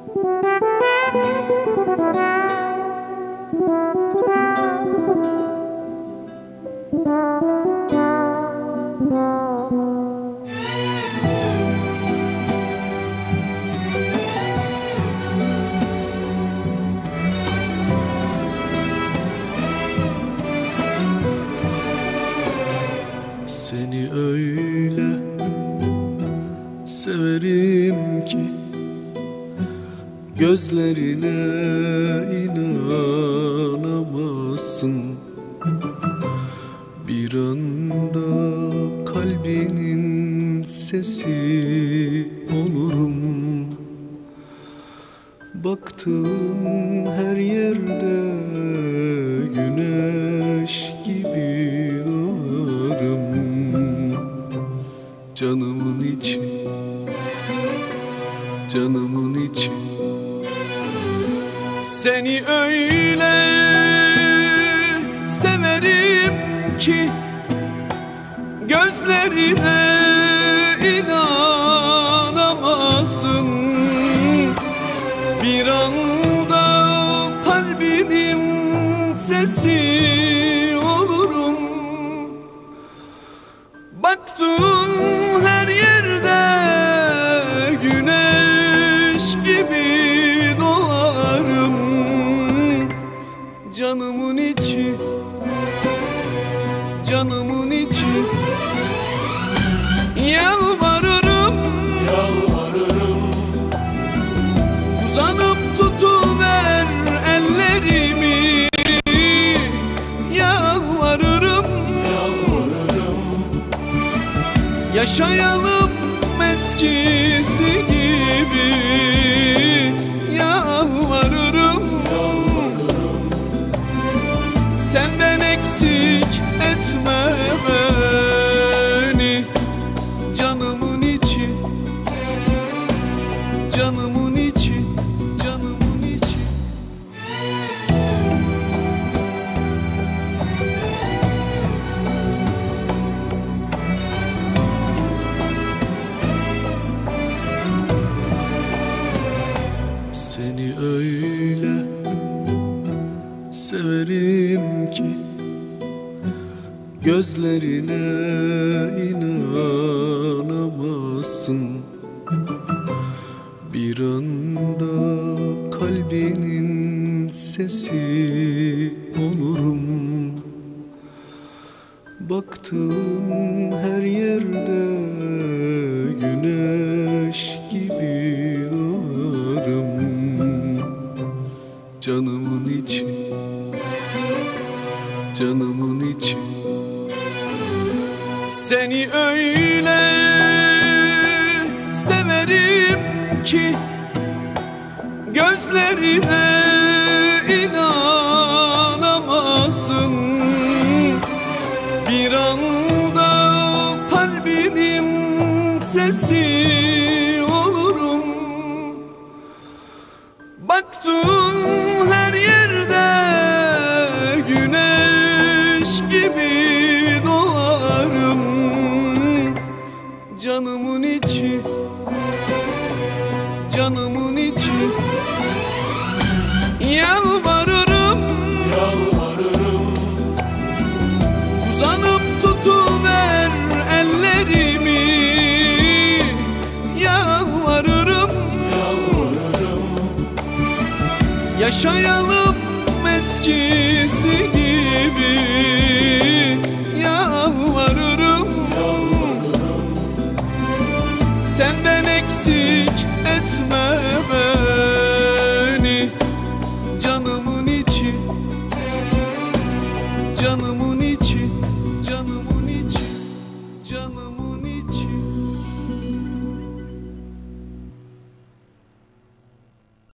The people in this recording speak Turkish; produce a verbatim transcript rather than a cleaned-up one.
Seni öyle severim ki gözlerine inanamazsın. Bir anda kalbinin sesi olurum. Baktığın her yerde güneş gibi doğarım. Canımın içi, canımın içi. Seni öyle severim ki gözlerine inanamazsın. Bir anda kalbinin sesi olurum. Baktığın her yerde güneş gibi doğarım. Canımın içi, canımın içi. Yalvarırım, Yalvarırım, uzanıp tutuver ellerimi. Yalvarırım, yalvarırım, yaşayalım eskisi gibi. Yalvarırım, yalvarırım, senden eksik etme beni. Canımın içi, canımın içi, canımın içi. Seni öyle severim ki gözlerine inanamazsın. Bir anda kalbinin sesi olurum. Baktığın her yerde güneş gibi doğarım. Canımın içi, canımın içi. Seni öyle severim ki gözlerine inanamazsın. Bir anda kalbinin sesi olurum. Baktığın her yerde güneş gibi doğarım. Canımın içi, canımın içi. Yalvarırım, yalvarırım, uzanıp tutuver ellerimi. Yalvarırım, yalvarırım, yaşayalım eskisi gibi.